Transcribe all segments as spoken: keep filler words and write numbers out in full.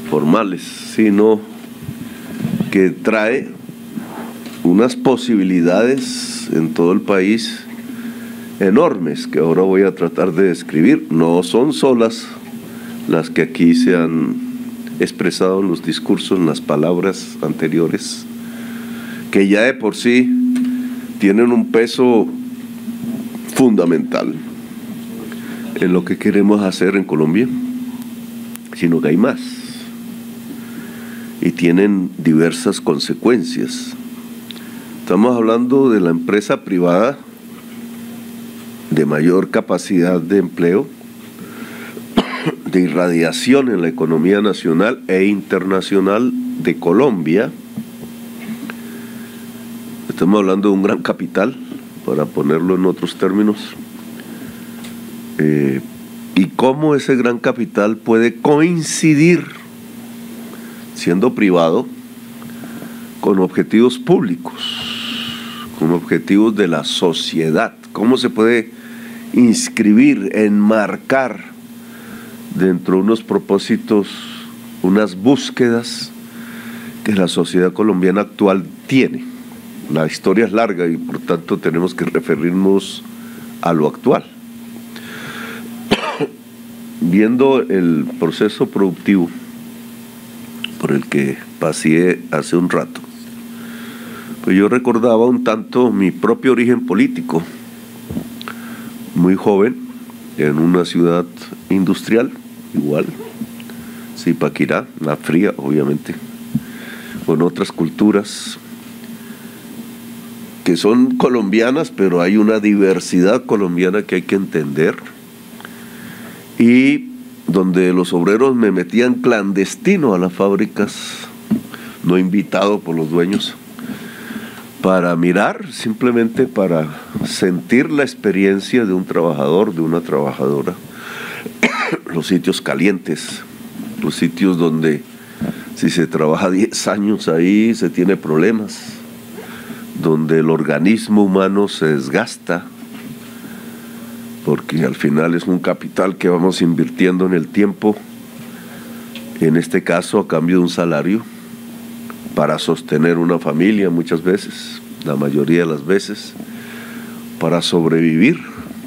formales, sino que trae unas posibilidades en todo el país enormes que ahora voy a tratar de describir. No son solas las que aquí se han expresado en los discursos, en las palabras anteriores, que ya de por sí tienen un peso fundamental en lo que queremos hacer en Colombia, sino que hay más y tienen diversas consecuencias. Estamos hablando de la empresa privada de mayor capacidad de empleo, de irradiación en la economía nacional e internacional de Colombia. Estamos hablando de un gran capital, para ponerlo en otros términos, eh, y cómo ese gran capital puede coincidir, siendo privado, con objetivos públicos, con objetivos de la sociedad. Cómo se puede inscribir, enmarcar dentro de unos propósitos, unas búsquedas que la sociedad colombiana actual tiene. La historia es larga y por tanto tenemos que referirnos a lo actual. Viendo el proceso productivo por el que pasé hace un rato, pues yo recordaba un tanto mi propio origen político. Muy joven, en una ciudad industrial, igual, Zipaquirá, la fría, obviamente, con otras culturas que son colombianas, pero hay una diversidad colombiana que hay que entender, y donde los obreros me metían clandestino a las fábricas, no invitado por los dueños, para mirar, simplemente para sentir la experiencia de un trabajador, de una trabajadora. Los sitios calientes, los sitios donde si se trabaja diez años ahí se tiene problemas, donde el organismo humano se desgasta, porque al final es un capital que vamos invirtiendo en el tiempo, en este caso a cambio de un salario, para sostener una familia muchas veces, la mayoría de las veces, para sobrevivir.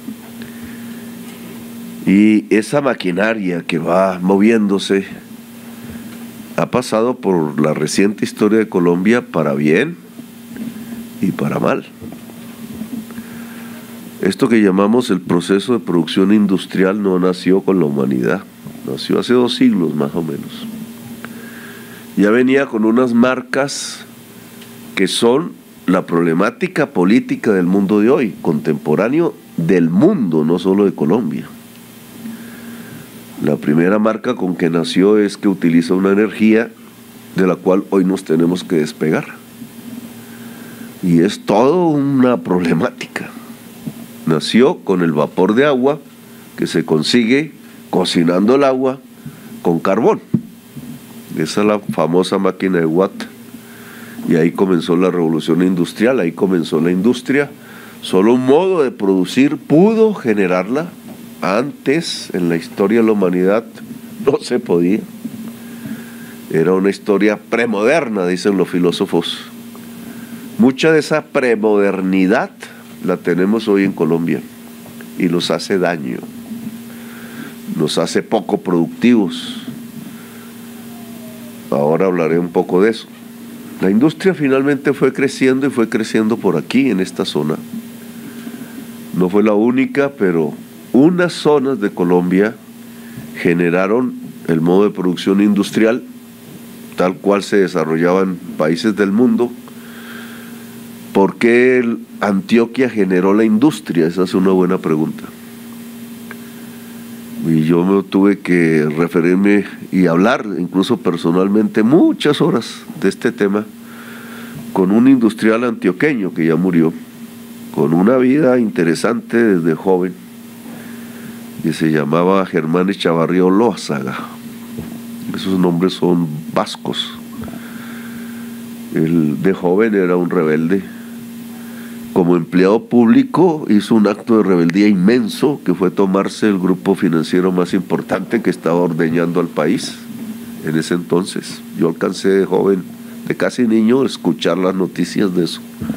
Y esa maquinaria que va moviéndose ha pasado por la reciente historia de Colombia para bien y para mal. Esto que llamamos el proceso de producción industrial no nació con la humanidad, nació hace dos siglos más o menos. Ya venía con unas marcas que son la problemática política del mundo de hoy, contemporáneo del mundo, no solo de Colombia. La primera marca con que nació es que utiliza una energía de la cual hoy nos tenemos que despegar. Y es todo una problemática. Nació con el vapor de agua que se consigue cocinando el agua con carbón. Esa es la famosa máquina de Watt. Y ahí comenzó la revolución industrial, ahí comenzó la industria. Solo un modo de producir pudo generarla. Antes, en la historia de la humanidad, no se podía. Era una historia premoderna, dicen los filósofos. Mucha de esa premodernidad la tenemos hoy en Colombia y nos hace daño, nos hace poco productivos. Ahora hablaré un poco de eso. La industria finalmente fue creciendo y fue creciendo por aquí, en esta zona. No fue la única, pero unas zonas de Colombia generaron el modo de producción industrial tal cual se desarrollaba en países del mundo. ¿Por qué Antioquia generó la industria? Esa es una buena pregunta. Y yo me tuve que referirme y hablar, incluso personalmente, muchas horas de este tema con un industrial antioqueño que ya murió, con una vida interesante desde joven, que se llamaba Germán Echavarría Olózaga. Esos nombres son vascos. Él de joven era un rebelde. Como empleado público hizo un acto de rebeldía inmenso, que fue tomarse el grupo financiero más importante que estaba ordeñando al país, en ese entonces. Yo alcancé de joven, de casi niño, a escuchar las noticias de eso.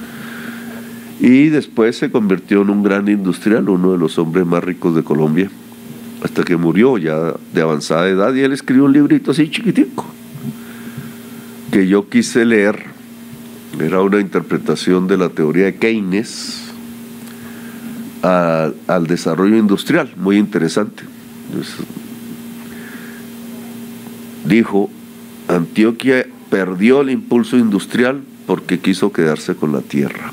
Y después se convirtió en un gran industrial, uno de los hombres más ricos de Colombia, hasta que murió ya de avanzada edad, y él escribió un librito así chiquitico, que yo quise leer. Era una interpretación de la teoría de Keynes a, al desarrollo industrial, muy interesante. Entonces, dijo, Antioquia perdió el impulso industrial porque quiso quedarse con la tierra.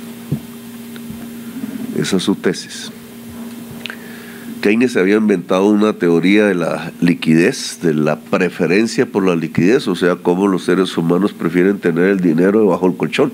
Esa es su tesis. Keynes había inventado una teoría de la liquidez, de la preferencia por la liquidez, o sea, cómo los seres humanos prefieren tener el dinero debajo del colchón.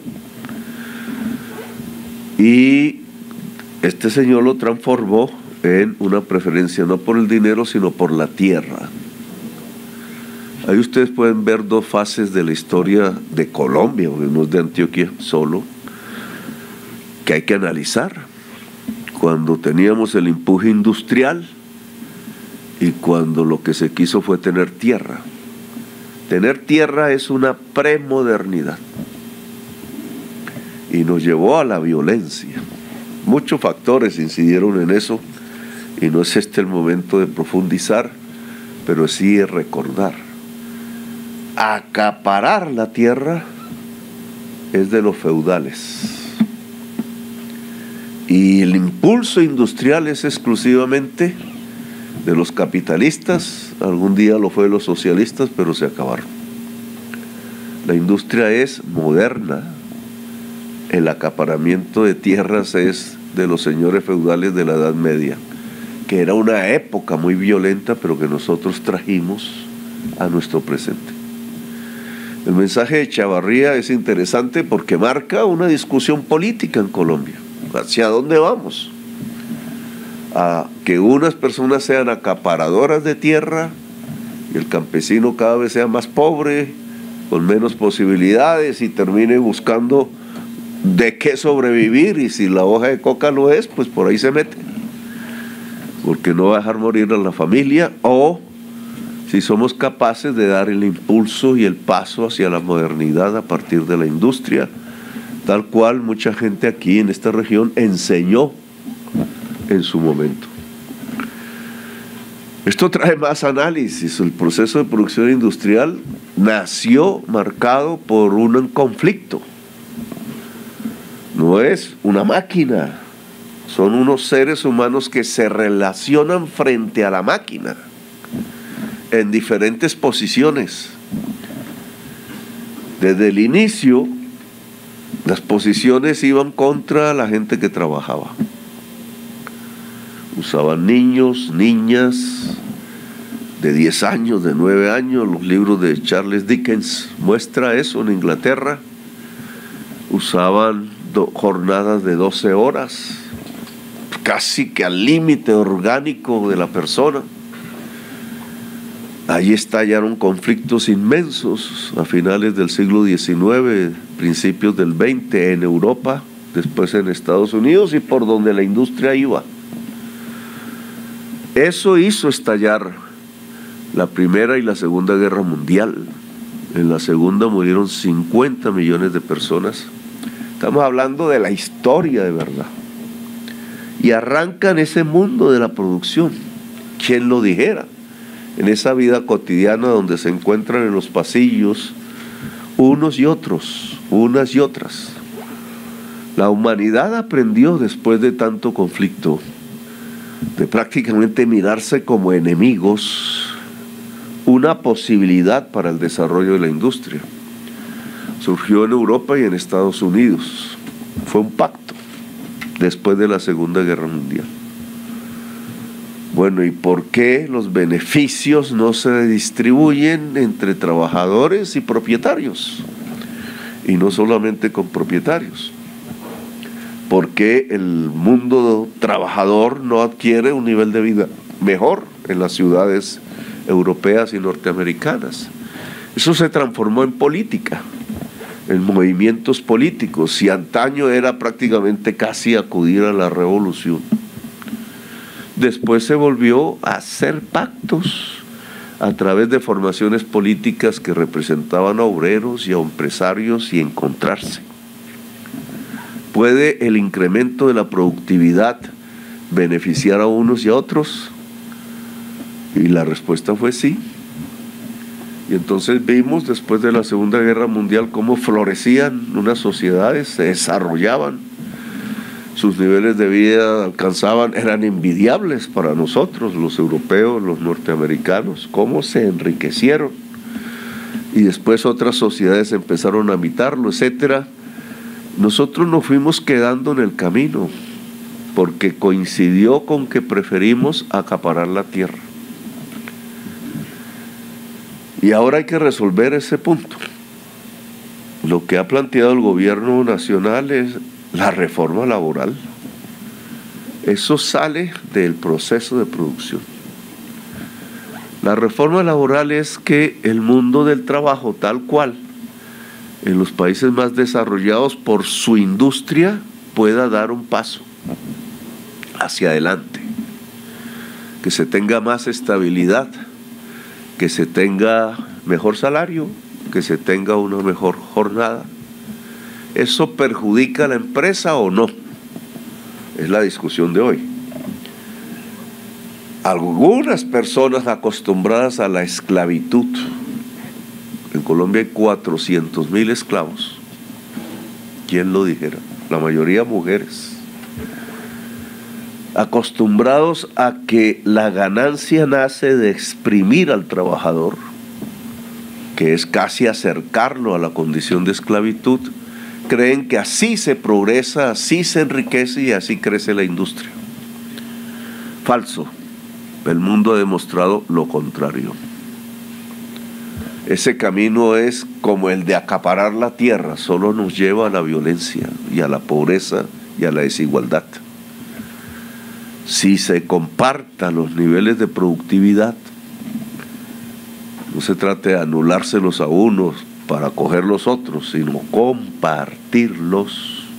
Y este señor lo transformó en una preferencia no por el dinero, sino por la tierra. Ahí ustedes pueden ver dos fases de la historia de Colombia, porque no es de Antioquia solo, que hay que analizar. Cuando teníamos el empuje industrial y cuando lo que se quiso fue tener tierra. Tener tierra es una premodernidad y nos llevó a la violencia. Muchos factores incidieron en eso y no es este el momento de profundizar, pero sí es recordar. Acaparar la tierra es de los feudales. Y el impulso industrial es exclusivamente de los capitalistas, algún día lo fue de los socialistas, pero se acabaron. La industria es moderna, el acaparamiento de tierras es de los señores feudales de la Edad Media, que era una época muy violenta, pero que nosotros trajimos a nuestro presente. El mensaje de Chavarría es interesante porque marca una discusión política en Colombia. ¿Hacia dónde vamos? A que unas personas sean acaparadoras de tierra y el campesino cada vez sea más pobre, con menos posibilidades y termine buscando de qué sobrevivir, y si la hoja de coca lo es, pues por ahí se mete, porque no va a dejar morir a la familia. O si somos capaces de dar el impulso y el paso hacia la modernidad a partir de la industria, tal cual mucha gente aquí en esta región enseñó en su momento. Esto trae más análisis. El proceso de producción industrial nació marcado por un conflicto. No es una máquina, son unos seres humanos que se relacionan frente a la máquina en diferentes posiciones. Desde el inicio, las posiciones iban contra la gente que trabajaba. Usaban niños, niñas de diez años, de nueve años. Los libros de Charles Dickens muestra eso en Inglaterra. Usaban do, jornadas de doce horas, casi que al límite orgánico de la persona. Allí estallaron conflictos inmensos a finales del siglo diecinueve, principios del veinte, en Europa, después en Estados Unidos y por donde la industria iba. Eso hizo estallar la Primera y la Segunda Guerra Mundial. En la segunda murieron cincuenta millones de personas. Estamos hablando de la historia de verdad. Y arranca en ese mundo de la producción. ¿Quién lo dijera? En esa vida cotidiana donde se encuentran en los pasillos unos y otros, unas y otras. La humanidad aprendió después de tanto conflicto de prácticamente mirarse como enemigos, una posibilidad para el desarrollo de la industria. Surgió en Europa y en Estados Unidos. Fue un pacto después de la Segunda Guerra Mundial. Bueno, ¿y por qué los beneficios no se distribuyen entre trabajadores y propietarios? Y no solamente con propietarios. ¿Por qué el mundo trabajador no adquiere un nivel de vida mejor en las ciudades europeas y norteamericanas? Eso se transformó en política, en movimientos políticos, y antaño era prácticamente casi acudir a la revolución. Después se volvió a hacer pactos, a través de formaciones políticas que representaban a obreros y a empresarios y encontrarse. ¿Puede el incremento de la productividad beneficiar a unos y a otros? Y la respuesta fue sí. Y entonces vimos después de la Segunda Guerra Mundial cómo florecían unas sociedades, se desarrollaban, sus niveles de vida alcanzaban, eran envidiables para nosotros, los europeos, los norteamericanos, cómo se enriquecieron. Y después otras sociedades empezaron a imitarlo, etcétera. Nosotros nos fuimos quedando en el camino, porque coincidió con que preferimos acaparar la tierra. Y ahora hay que resolver ese punto. Lo que ha planteado el gobierno nacional es la reforma laboral. Eso sale del proceso de producción. La reforma laboral es que el mundo del trabajo, tal cual, en los países más desarrollados por su industria, pueda dar un paso hacia adelante, que se tenga más estabilidad, que se tenga mejor salario, que se tenga una mejor jornada. ¿Eso perjudica a la empresa o no? Es la discusión de hoy. Algunas personas acostumbradas a la esclavitud, en Colombia hay cuatrocientos mil esclavos, ¿quién lo dijera? La mayoría mujeres, acostumbrados a que la ganancia nace de exprimir al trabajador, que es casi acercarlo a la condición de esclavitud, creen que así se progresa, así se enriquece y así crece la industria. Falso. El mundo ha demostrado lo contrario. Ese camino es como el de acaparar la tierra, solo nos lleva a la violencia y a la pobreza y a la desigualdad. Si se compartan los niveles de productividad, no se trata de anulárselos a unos para coger los otros, sino compartirlos.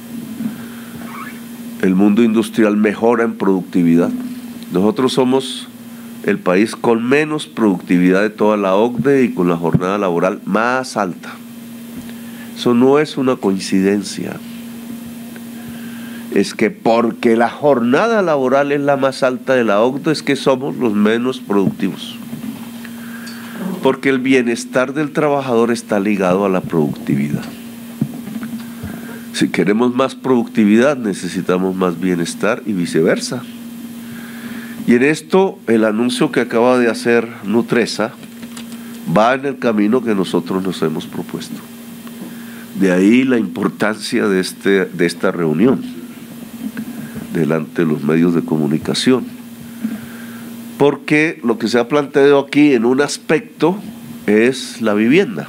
El mundo industrial mejora en productividad. Nosotros somos el país con menos productividad de toda la O C D E y con la jornada laboral más alta. Eso no es una coincidencia. Es que porque la jornada laboral es la más alta de la O C D E es que somos los menos productivos. Porque el bienestar del trabajador está ligado a la productividad. Si queremos más productividad, necesitamos más bienestar y viceversa. Y en esto, el anuncio que acaba de hacer Nutresa va en el camino que nosotros nos hemos propuesto. De ahí la importancia de, este, de esta reunión delante de los medios de comunicación. Porque lo que se ha planteado aquí en un aspecto es la vivienda.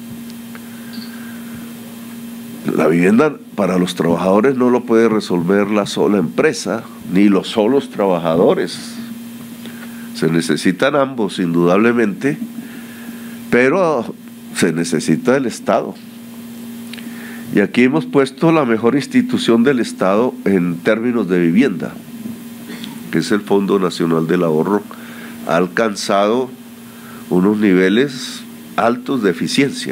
La vivienda para los trabajadores no lo puede resolver la sola empresa, ni los solos trabajadores. Se necesitan ambos, indudablemente, pero se necesita el Estado. Y aquí hemos puesto la mejor institución del Estado en términos de vivienda, que es el Fondo Nacional del Ahorro. Ha alcanzado unos niveles altos de eficiencia.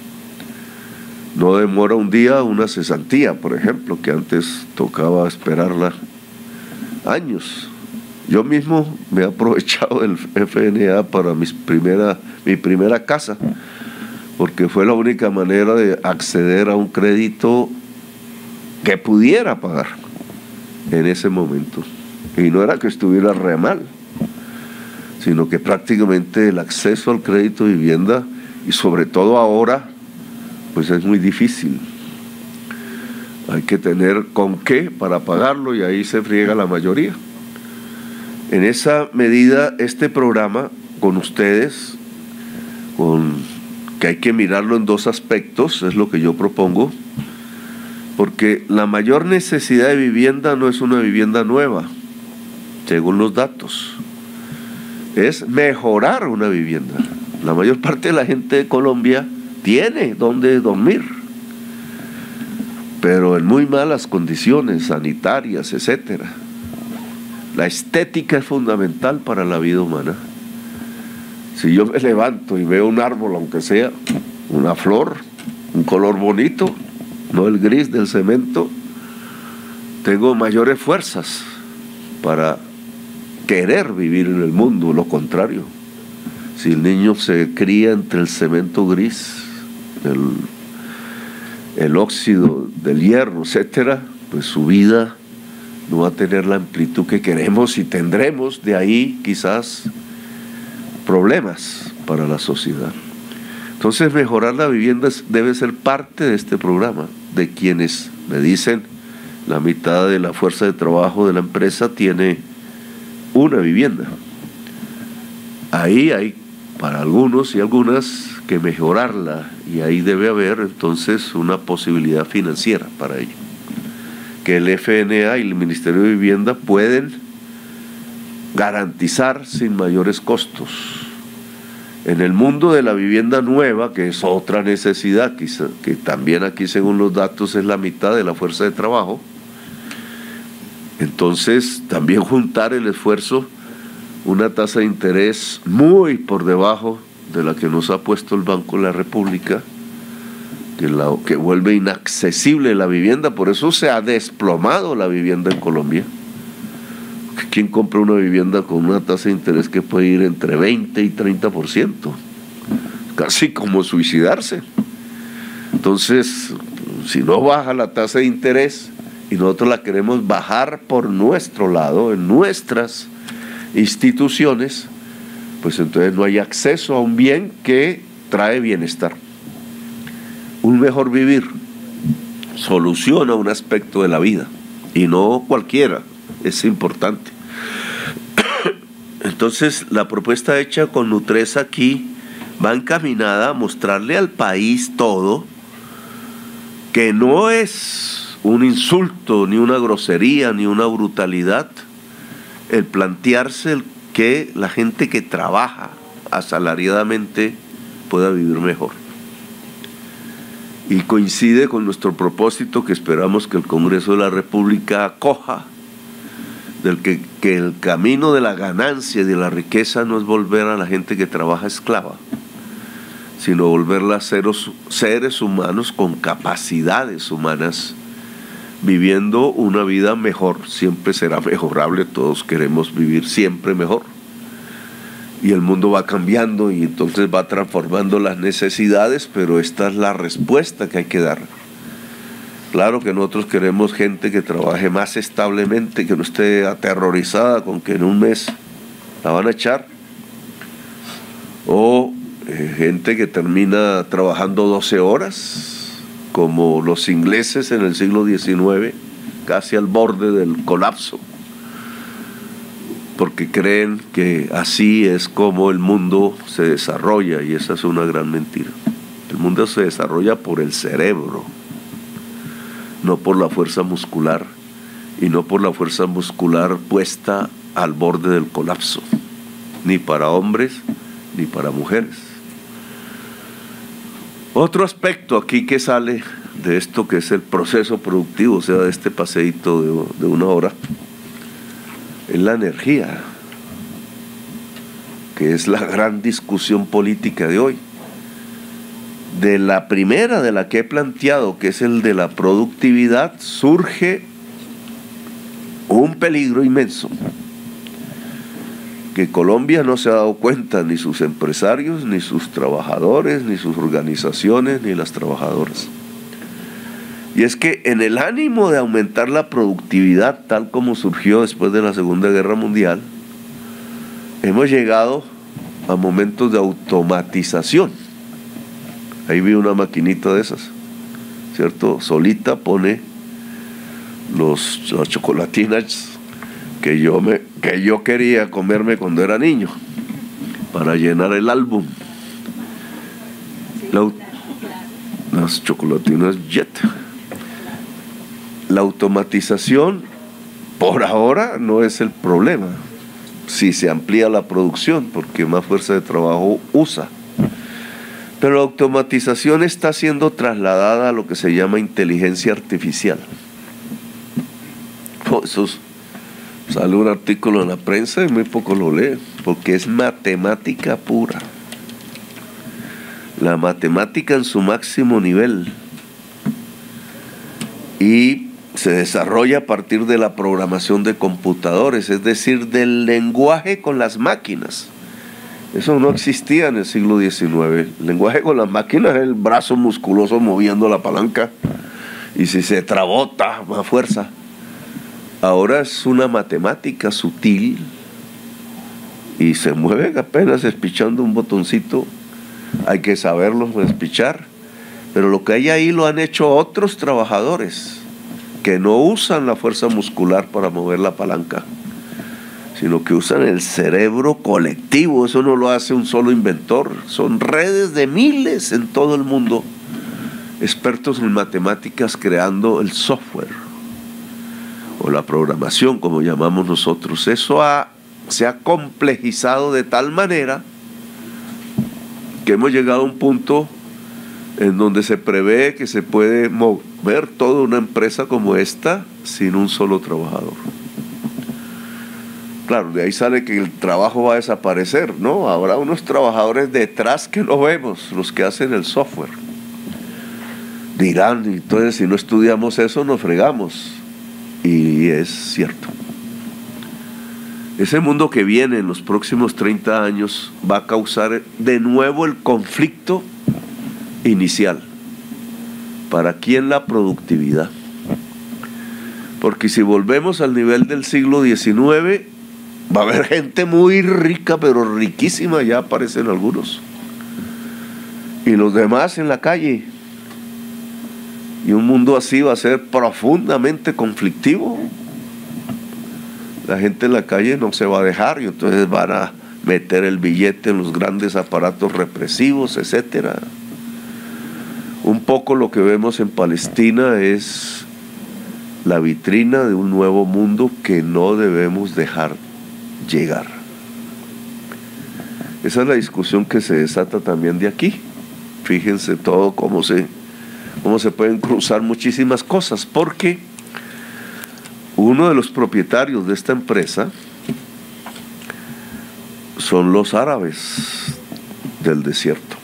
No demora un día una cesantía, por ejemplo, que antes tocaba esperarla años. Yo mismo me he aprovechado del F N A para mis primera, mi primera casa, porque fue la única manera de acceder a un crédito que pudiera pagar en ese momento. Y no era que estuviera re mal, sino que prácticamente el acceso al crédito de vivienda, y sobre todo ahora, pues es muy difícil. Hay que tener con qué para pagarlo y ahí se friega la mayoría. En esa medida, este programa con ustedes, con que hay que mirarlo en dos aspectos, es lo que yo propongo, porque la mayor necesidad de vivienda no es una vivienda nueva, según los datos, es mejorar una vivienda. La mayor parte de la gente de Colombia tiene donde dormir, pero en muy malas condiciones sanitarias, etcétera. La estética es fundamental para la vida humana Si yo me levanto y veo un árbol, aunque sea una flor, un color bonito, no el gris del cemento, tengo mayores fuerzas para querer vivir en el mundo. Lo contrario, si el niño se cría entre el cemento gris, el, el óxido del hierro, etcétera, pues su vida no va a tener la amplitud que queremos y tendremos de ahí quizás problemas para la sociedad. Entonces, mejorar la vivienda debe ser parte de este programa. De quienes me dicen, la mitad de la fuerza de trabajo de la empresa tiene una vivienda. Ahí hay para algunos y algunas que mejorarla, y ahí debe haber entonces una posibilidad financiera para ello, que el F N A y el Ministerio de Vivienda pueden garantizar sin mayores costos. En el mundo de la vivienda nueva, que es otra necesidad, quizá, que también aquí según los datos es la mitad de la fuerza de trabajo, entonces también juntar el esfuerzo, una tasa de interés muy por debajo de la que nos ha puesto el Banco de la República, que, la, que vuelve inaccesible la vivienda. Por eso se ha desplomado la vivienda en Colombia. ¿Quién compra una vivienda con una tasa de interés que puede ir entre veinte y treinta por ciento? Casi como suicidarse. Entonces, si no baja la tasa de interés y nosotros la queremos bajar por nuestro lado, en nuestras instituciones, pues entonces no hay acceso a un bien que trae bienestar. Un mejor vivir soluciona un aspecto de la vida, y no cualquiera, es importante. Entonces, la propuesta hecha con Nutresa aquí va encaminada a mostrarle al país todo que no es un insulto, ni una grosería, ni una brutalidad el plantearse el que la gente que trabaja asalariadamente pueda vivir mejor. Y coincide con nuestro propósito, que esperamos que el Congreso de la República acoja, del que, que el camino de la ganancia y de la riqueza no es volver a la gente que trabaja esclava, sino volverla a seres, seres humanos con capacidades humanas, viviendo una vida mejor. Siempre será mejorable, todos queremos vivir siempre mejor, y el mundo va cambiando y entonces va transformando las necesidades, pero esta es la respuesta que hay que dar. Claro que nosotros queremos gente que trabaje más establemente, que no esté aterrorizada con que en un mes la van a echar, o eh, gente que termina trabajando doce horas, como los ingleses en el siglo diecinueve, casi al borde del colapso, porque creen que así es como el mundo se desarrolla, y esa es una gran mentira. El mundo se desarrolla por el cerebro, no por la fuerza muscular, y no por la fuerza muscular puesta al borde del colapso, ni para hombres ni para mujeres. Otro aspecto aquí que sale de esto, que es el proceso productivo, o sea, de este paseíto de, de una hora, es la energía, que es la gran discusión política de hoy. De la primera, de la que he planteado, que es el de la productividad, surge un peligro inmenso, que Colombia no se ha dado cuenta, ni sus empresarios, ni sus trabajadores, ni sus organizaciones, ni las trabajadoras. Y es que en el ánimo de aumentar la productividad, tal como surgió después de la Segunda Guerra Mundial, hemos llegado a momentos de automatización. Ahí vi una maquinita de esas, ¿cierto? Solita pone los, las chocolatinas que yo, me, que yo quería comerme cuando era niño, para llenar el álbum. La, las chocolatinas Jet. La automatización por ahora no es el problema, si se amplía la producción, porque más fuerza de trabajo usa. Pero la automatización está siendo trasladada a lo que se llama inteligencia artificial. Oh, esos Sale un artículo en la prensa y muy poco lo lee, porque es matemática pura. La matemática en su máximo nivel. Y se desarrolla a partir de la programación de computadores, es decir, del lenguaje con las máquinas. Eso no existía en el siglo diecinueve. El lenguaje con las máquinas era el brazo musculoso moviendo la palanca. Y si se trabó, ¡ta!, más fuerza. Ahora es una matemática sutil y se mueve apenas espichando un botoncito. Hay que saberlo espichar, pero lo que hay ahí lo han hecho otros trabajadores que no usan la fuerza muscular para mover la palanca, sino que usan el cerebro colectivo. Eso no lo hace un solo inventor, son redes de miles en todo el mundo, expertos en matemáticas creando el software o la programación, como llamamos nosotros. Eso ha, se ha complejizado de tal manera que hemos llegado a un punto en donde se prevé que se puede mover toda una empresa como esta sin un solo trabajador. Claro, de ahí sale que el trabajo va a desaparecer, ¿no? Habrá unos trabajadores detrás que no vemos, los que hacen el software. Dirán, entonces si no estudiamos eso nos fregamos. Y es cierto. Ese mundo que viene en los próximos treinta años va a causar de nuevo el conflicto inicial. ¿Para quién la productividad? Porque si volvemos al nivel del siglo diecinueve, va a haber gente muy rica, pero riquísima, ya aparecen algunos. Y los demás en la calle. Y un mundo así va a ser profundamente conflictivo. La gente en la calle no se va a dejar y entonces van a meter el billete en los grandes aparatos represivos, etcétera. Un poco lo que vemos en Palestina es la vitrina de un nuevo mundo que no debemos dejar llegar. Esa es la discusión que se desata también de aquí. Fíjense todo cómo se... cómo se pueden cruzar muchísimas cosas, porque uno de los propietarios de esta empresa son los árabes del desierto.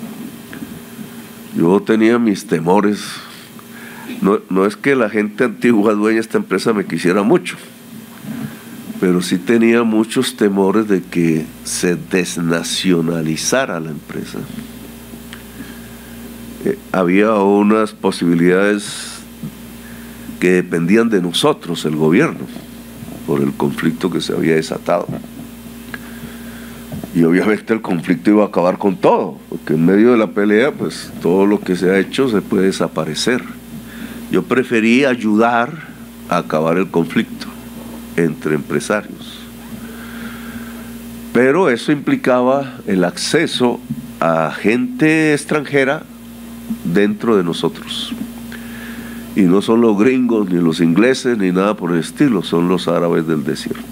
Yo tenía mis temores. No, no es que la gente antigua dueña de esta empresa me quisiera mucho, pero sí tenía muchos temores de que se desnacionalizara la empresa. Eh, había unas posibilidades que dependían de nosotros, el gobierno, por el conflicto que se había desatado. Y obviamente el conflicto iba a acabar con todo, porque en medio de la pelea, pues todo lo que se ha hecho se puede desaparecer. Yo preferí ayudar a acabar el conflicto entre empresarios. Pero eso implicaba el acceso a gente extranjera dentro de nosotros. Y no son los gringos, ni los ingleses, ni nada por el estilo, son los árabes del desierto.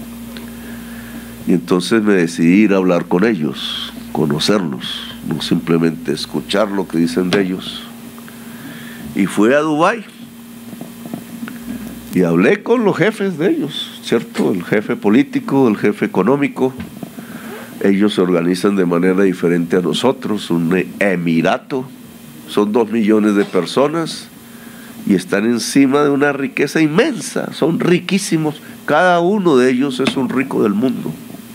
Y entonces me decidí ir a hablar con ellos, conocerlos, no simplemente escuchar lo que dicen de ellos. Y fui a Dubái y hablé con los jefes de ellos, ¿cierto? El jefe político, el jefe económico. Ellos se organizan de manera diferente a nosotros, un emirato. Son dos millones de personas y están encima de una riqueza inmensa. Son riquísimos. Cada uno de ellos es un rico del mundo.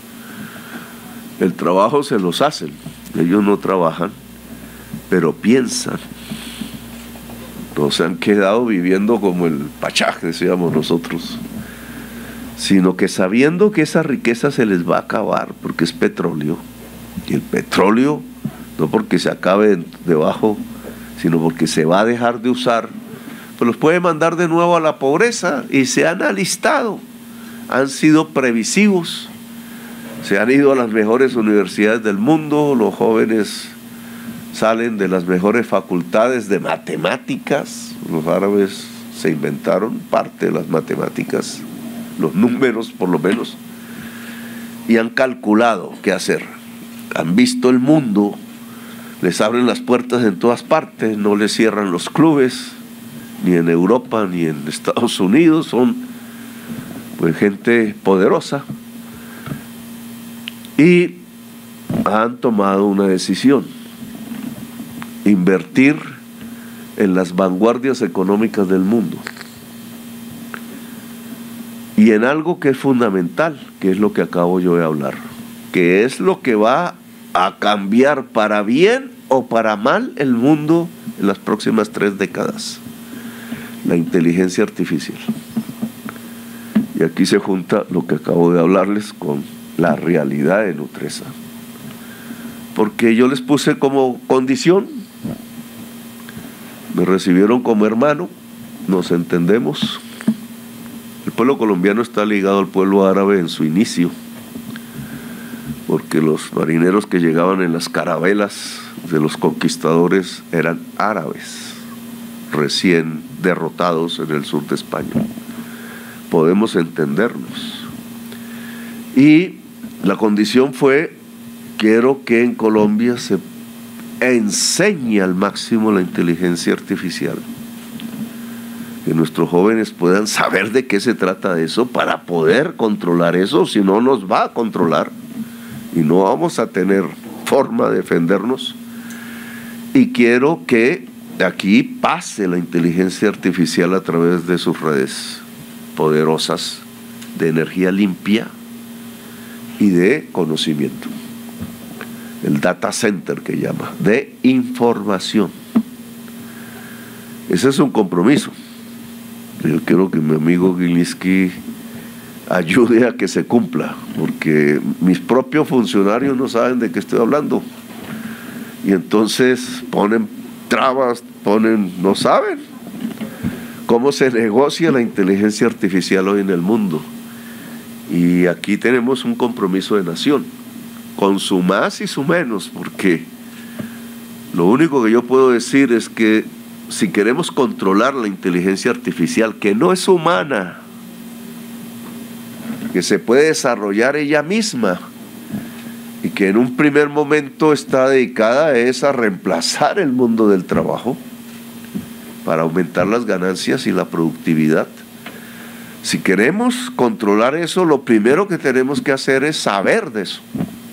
El trabajo se los hacen. Ellos no trabajan, pero piensan. No se han quedado viviendo como el pachaj, decíamos nosotros, sino que sabiendo que esa riqueza se les va a acabar, porque es petróleo, y el petróleo, no porque se acabe debajo, sino porque se va a dejar de usar, pues los puede mandar de nuevo a la pobreza, y se han alistado, han sido previsivos, se han ido a las mejores universidades del mundo, los jóvenes salen de las mejores facultades de matemáticas. Los árabes se inventaron parte de las matemáticas, los números por lo menos, y han calculado qué hacer. Han visto el mundo, les abren las puertas en todas partes, no les cierran los clubes, ni en Europa ni en Estados Unidos. Son pues gente poderosa, y han tomado una decisión: invertir en las vanguardias económicas del mundo y en algo que es fundamental, que es lo que acabo yo de hablar, que es lo que va a cambiar para bien o para mal el mundo en las próximas tres décadas: la inteligencia artificial. Y aquí se junta lo que acabo de hablarles con la realidad de Nutresa, porque yo les puse como condición, me recibieron como hermano, nos entendemos. El pueblo colombiano está ligado al pueblo árabe en su inicio, porque los marineros que llegaban en las carabelas de los conquistadores eran árabes, recién derrotados en el sur de España. Podemos entendernos. Y la condición fue: quiero que en Colombia se enseñe al máximo la inteligencia artificial, que nuestros jóvenes puedan saber de qué se trata eso para poder controlar eso, si no nos va a controlar y no vamos a tener forma de defendernos. Y quiero que aquí pase la inteligencia artificial a través de sus redes poderosas de energía limpia y de conocimiento, el data center que llama, de información. Ese es un compromiso. Yo quiero que mi amigo Gilinski ayude a que se cumpla, porque mis propios funcionarios no saben de qué estoy hablando, y entonces ponen trabas, ponen, no saben cómo se negocia la inteligencia artificial hoy en el mundo. Y aquí tenemos un compromiso de nación, con su más y su menos, porque lo único que yo puedo decir es que si queremos controlar la inteligencia artificial, que no es humana, que se puede desarrollar ella misma y que en un primer momento está dedicada es a reemplazar el mundo del trabajo para aumentar las ganancias y la productividad. Si queremos controlar eso, lo primero que tenemos que hacer es saber de eso,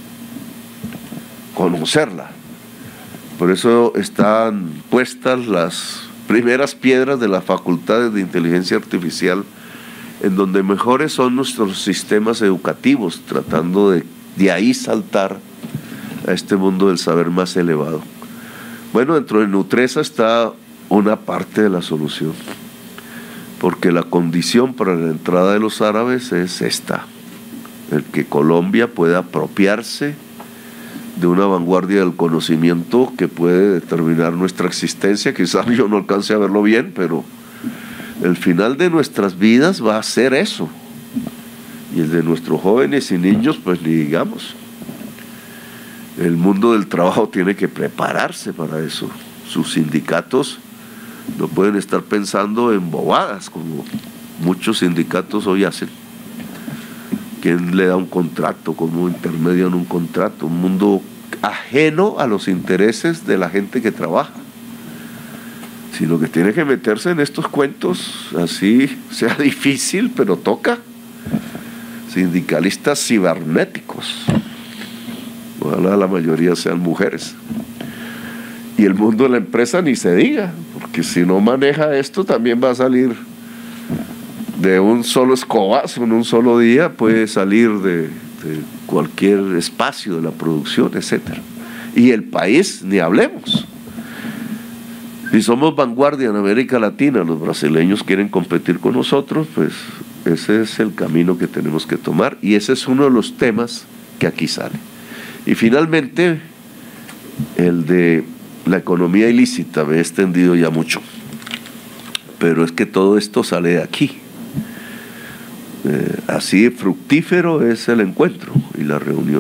conocerla. Por eso están puestas las primeras piedras de las facultades de inteligencia artificial, en donde mejores son nuestros sistemas educativos, tratando de, de ahí saltar a este mundo del saber más elevado. Bueno, dentro de Nutresa está una parte de la solución, porque la condición para la entrada de los árabes es esta: el que Colombia pueda apropiarse de una vanguardia del conocimiento que puede determinar nuestra existencia. Quizás yo no alcance a verlo bien, pero el final de nuestras vidas va a ser eso, y el de nuestros jóvenes y niños, pues ni digamos. El mundo del trabajo tiene que prepararse para eso. Sus sindicatos no pueden estar pensando en bobadas, como muchos sindicatos hoy hacen. ¿Quién le da un contrato? ¿Cómo intermedian un contrato? Un mundo ajeno a los intereses de la gente que trabaja, sino que tiene que meterse en estos cuentos, así sea difícil, pero toca. Sindicalistas cibernéticos, ojalá la mayoría sean mujeres. Y el mundo de la empresa ni se diga, porque si no maneja esto también va a salir de un solo escobazo, en un solo día puede salir de, de cualquier espacio de la producción, etcétera. Y el país, ni hablemos. Si somos vanguardia en América Latina, los brasileños quieren competir con nosotros, pues ese es el camino que tenemos que tomar, y ese es uno de los temas que aquí sale. Y finalmente, el de la economía ilícita. Me he extendido ya mucho, pero es que todo esto sale de aquí. Eh, así fructífero es el encuentro y la reunión,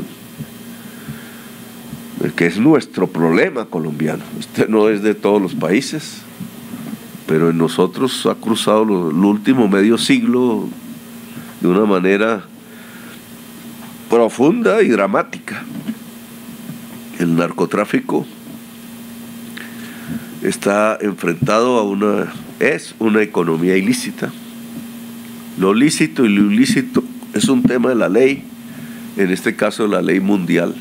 eh, que es nuestro problema colombiano. Este no es de todos los países, pero en nosotros ha cruzado lo, el último medio siglo de una manera profunda y dramática. El narcotráfico está enfrentado a una, es una economía ilícita, Lo lícito y lo ilícito es un tema de la ley, en este caso la ley mundial.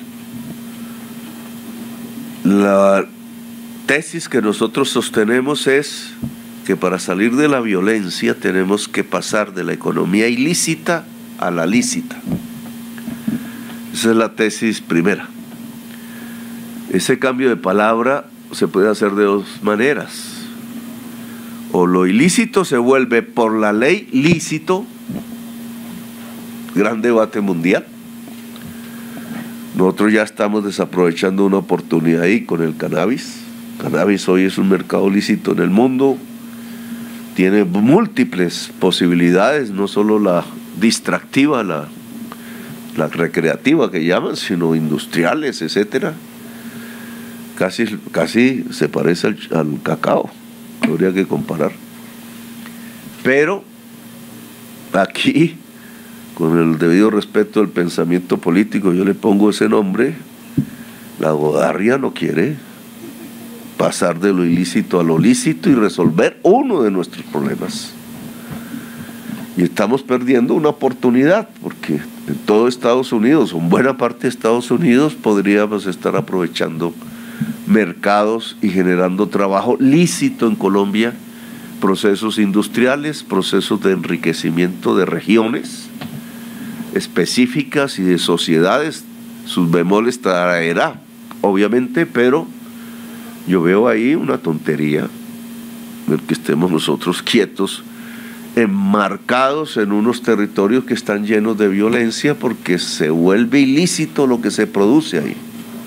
La tesis que nosotros sostenemos es que para salir de la violencia tenemos que pasar de la economía ilícita a la lícita. Esa es la tesis primera. Ese cambio de palabra se puede hacer de dos maneras. O lo ilícito se vuelve por la ley lícito, gran debate mundial. Nosotros ya estamos desaprovechando una oportunidad ahí con el cannabis. Cannabis hoy es un mercado lícito en el mundo, tiene múltiples posibilidades, no solo la distractiva, la, la recreativa que llaman, sino industriales, etcétera. Casi, casi se parece al, al cacao, habría que comparar. Pero aquí, con el debido respeto del pensamiento político, yo le pongo ese nombre. La Godarria no quiere pasar de lo ilícito a lo lícito y resolver uno de nuestros problemas. Y estamos perdiendo una oportunidad, porque en todo Estados Unidos, en buena parte de Estados Unidos, podríamos estar aprovechando mercados y generando trabajo lícito en Colombia, procesos industriales, procesos de enriquecimiento de regiones específicas y de sociedades. Sus bemoles traerá, obviamente, pero yo veo ahí una tontería el que estemos nosotros quietos, enmarcados en unos territorios que están llenos de violencia, porque se vuelve ilícito lo que se produce ahí.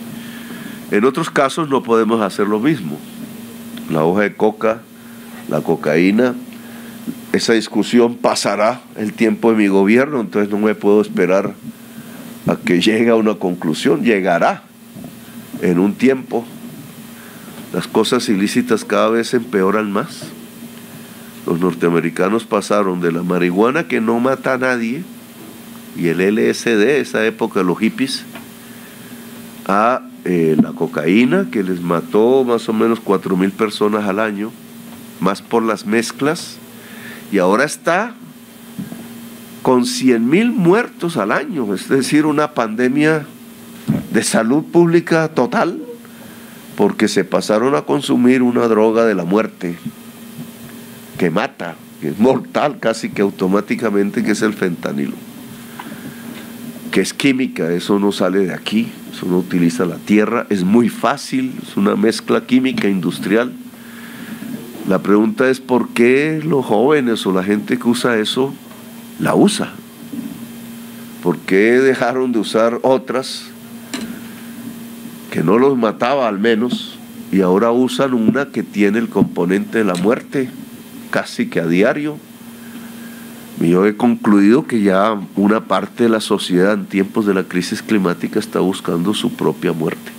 En otros casos no podemos hacer lo mismo. La hoja de coca, la cocaína, esa discusión pasará el tiempo de mi gobierno, entonces no me puedo esperar a que llegue a una conclusión. Llegará en un tiempo. Las cosas ilícitas cada vez empeoran más. Los norteamericanos pasaron de la marihuana, que no mata a nadie, y el L S D, esa época de los hippies, a eh, la cocaína, que les mató más o menos cuatro mil personas al año, más por las mezclas, y ahora está con cien mil muertos al año, es decir, una pandemia de salud pública total, porque se pasaron a consumir una droga de la muerte, que mata, que es mortal casi que automáticamente, que es el fentanilo, que es química, eso no sale de aquí, eso no utiliza la tierra, es muy fácil, es una mezcla química industrial. La pregunta es por qué los jóvenes o la gente que usa eso la usa. ¿Por qué dejaron de usar otras que no los mataba al menos, y ahora usan una que tiene el componente de la muerte casi que a diario? Yo he concluido que ya una parte de la sociedad en tiempos de la crisis climática está buscando su propia muerte,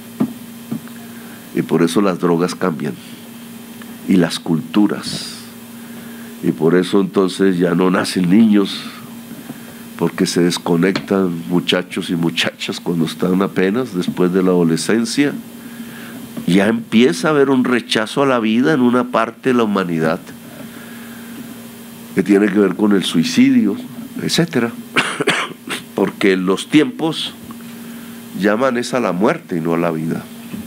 y por eso las drogas cambian, y las culturas, y por eso entonces ya no nacen niños, porque se desconectan muchachos y muchachas cuando están apenas después de la adolescencia. Ya empieza a haber un rechazo a la vida en una parte de la humanidad, que tiene que ver con el suicidio, etcétera, porque los tiempos llaman es a la muerte y no a la vida.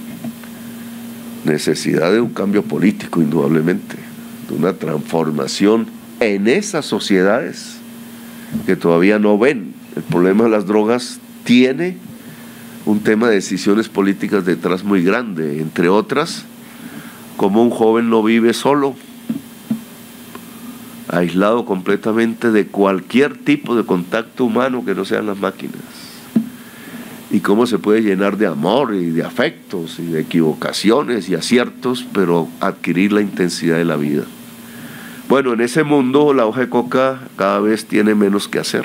Necesidad de un cambio político, indudablemente, de una transformación en esas sociedades que todavía no ven. El problema de las drogas tiene un tema de decisiones políticas detrás muy grande, entre otras, como un joven no vive solo, aislado completamente de cualquier tipo de contacto humano que no sean las máquinas, y cómo se puede llenar de amor y de afectos y de equivocaciones y aciertos, pero adquirir la intensidad de la vida. Bueno, en ese mundo la hoja de coca cada vez tiene menos que hacer.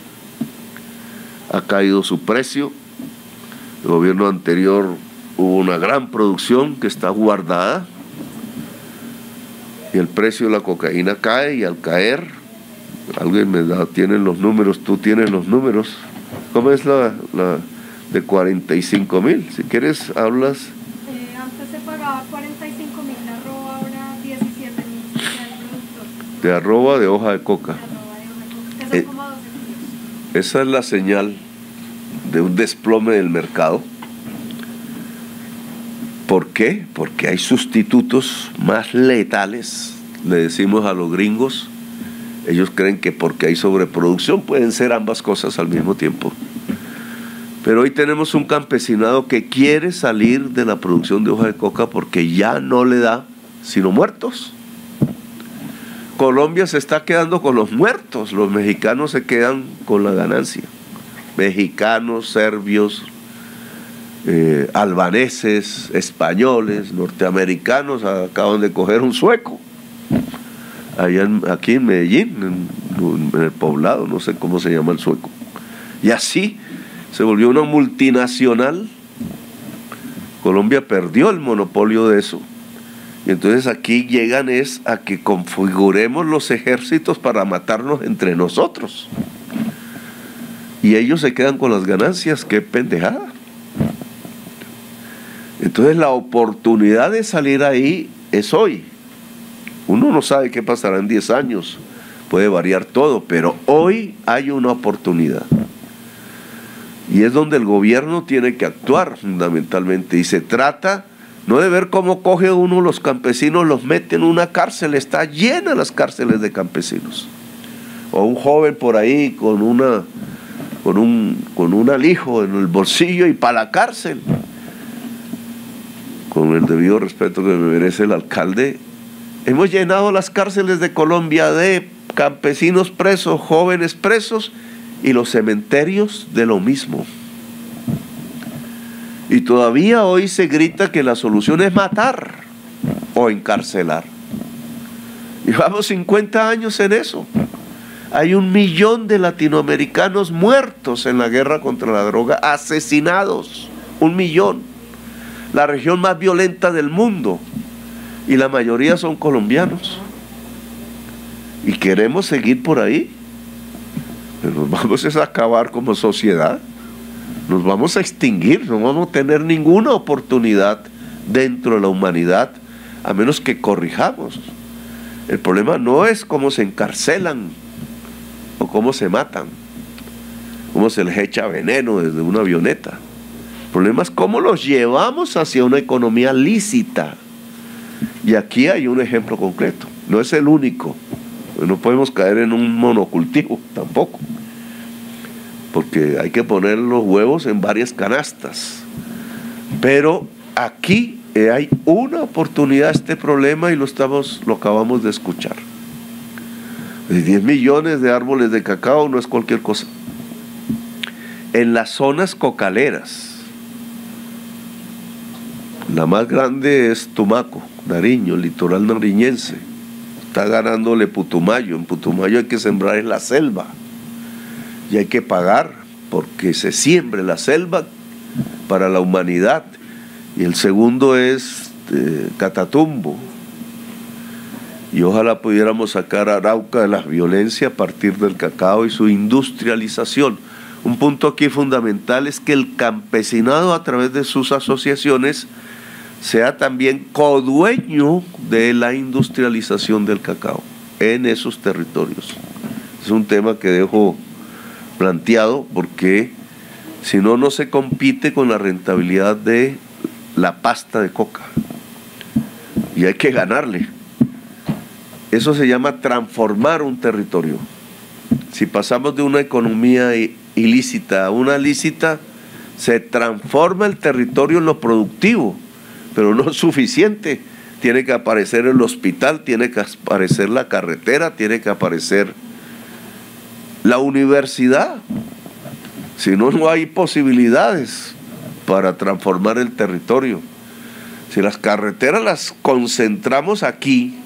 Ha caído su precio. El gobierno anterior hubo una gran producción que está guardada, y el precio de la cocaína cae, y al caer, alguien me da, tienen los números, tú tienes los números, ¿cómo es la, la de cuarenta y cinco mil? Si quieres hablas. Eh, antes se pagaba cuarenta y cinco mil la arroba, ahora diecisiete mil el productor. De arroba de hoja de coca. De arroba de hoja de coca. son como dos envíos. Esa es la señal de un desplome del mercado. ¿Por qué? Porque hay sustitutos más letales, le decimos a los gringos. Ellos creen que porque hay sobreproducción pueden ser ambas cosas al mismo tiempo. Pero hoy tenemos un campesinado que quiere salir de la producción de hoja de coca porque ya no le da sino muertos. Colombia se está quedando con los muertos, los mexicanos se quedan con la ganancia. Mexicanos, serbios, eh, albaneses, españoles, norteamericanos acaban de coger un sueco. Allá en, aquí en Medellín, en, en el poblado, no sé cómo se llama el sueco. Y así se volvió una multinacional. Colombia perdió el monopolio de eso. Y entonces aquí llegan es a que configuremos los ejércitos para matarnos entre nosotros. Y ellos se quedan con las ganancias. ¡Qué pendejada! Entonces la oportunidad de salir ahí es hoy. Uno no sabe qué pasará en diez años, puede variar todo, pero hoy hay una oportunidad. Y es donde el gobierno tiene que actuar fundamentalmente. Y se trata no de ver cómo coge uno los campesinos, los mete en una cárcel, está llena las cárceles de campesinos. O un joven por ahí con una con un, con un alijo en el bolsillo y para la cárcel. Con el debido respeto que me merece el alcalde, hemos llenado las cárceles de Colombia de campesinos presos, jóvenes presos, y los cementerios de lo mismo. Y todavía hoy se grita que la solución es matar o encarcelar. Llevamos cincuenta años en eso. Hay un millón de latinoamericanos muertos en la guerra contra la droga, asesinados, un millón. La región más violenta del mundo. Y la mayoría son colombianos. Y queremos seguir por ahí. Pero nos vamos a acabar como sociedad. Nos vamos a extinguir. No vamos a tener ninguna oportunidad dentro de la humanidad, a menos que corrijamos. El problema no es cómo se encarcelan o cómo se matan, cómo se les echa veneno desde una avioneta. El problema es cómo los llevamos hacia una economía lícita. Y aquí hay un ejemplo concreto. No es el único. No podemos caer en un monocultivo tampoco, porque hay que poner los huevos en varias canastas. Pero aquí hay una oportunidad a este problema y lo, estamos, lo acabamos de escuchar. diez millones de árboles de cacao no es cualquier cosa. En las zonas cocaleras, la más grande es Tumaco, Nariño, el litoral nariñense. Está ganándole Putumayo. En Putumayo hay que sembrar en la selva. Y hay que pagar porque se siembre la selva para la humanidad. Y el segundo es eh, Catatumbo. Y ojalá pudiéramos sacar a Arauca de la violencia a partir del cacao y su industrialización. Un punto aquí fundamental es que el campesinado, a través de sus asociaciones, sea también codueño de la industrialización del cacao en esos territorios. Es un tema que dejo planteado porque si no, no se compite con la rentabilidad de la pasta de coca. Y hay que ganarle. Eso se llama transformar un territorio. Si pasamos de una economía ilícita a una lícita, se transforma el territorio en lo productivo, pero no es suficiente. Tiene que aparecer el hospital, tiene que aparecer la carretera, tiene que aparecer la universidad. Si no, no hay posibilidades para transformar el territorio. Si las carreteras las concentramos aquí,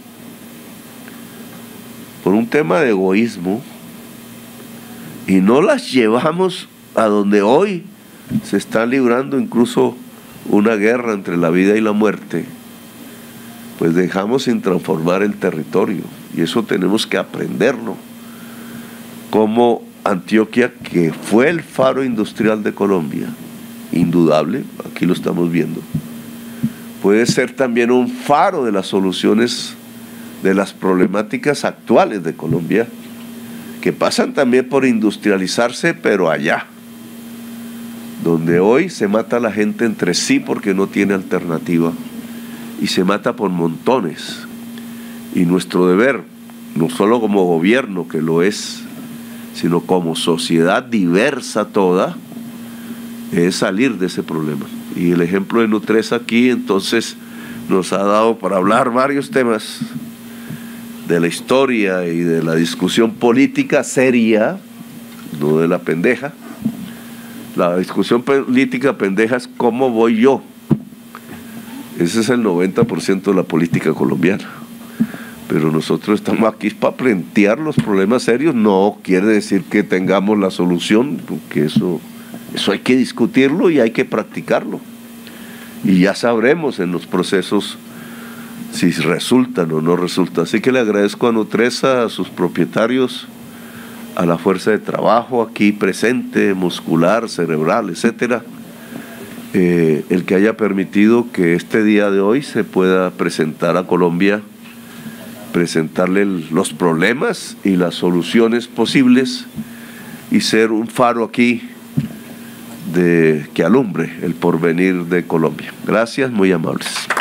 por un tema de egoísmo, y no las llevamos a donde hoy se está librando incluso una guerra entre la vida y la muerte, pues dejamos sin transformar el territorio. Y eso tenemos que aprenderlo. Como Antioquia, que fue el faro industrial de Colombia, indudable, aquí lo estamos viendo, puede ser también un faro de las soluciones de las problemáticas actuales de Colombia, que pasan también por industrializarse, pero allá, donde hoy se mata la gente entre sí porque no tiene alternativa, y se mata por montones. Y nuestro deber, no solo como gobierno, que lo es, sino como sociedad diversa toda, es salir de ese problema. Y el ejemplo de Nutresa aquí entonces nos ha dado para hablar varios temas de la historia y de la discusión política seria, no de la pendeja. La discusión política pendeja es cómo voy yo. Ese es el noventa por ciento de la política colombiana. Pero nosotros estamos aquí para plantear los problemas serios. No quiere decir que tengamos la solución, porque eso, eso hay que discutirlo y hay que practicarlo. Y ya sabremos en los procesos si resultan o no resultan. Así que le agradezco a Nutresa, a sus propietarios, a la fuerza de trabajo aquí presente, muscular, cerebral, etcétera, eh, el que haya permitido que este día de hoy se pueda presentar a Colombia, presentarle el, los problemas y las soluciones posibles y ser un faro aquí de, que alumbre el porvenir de Colombia. Gracias, muy amables.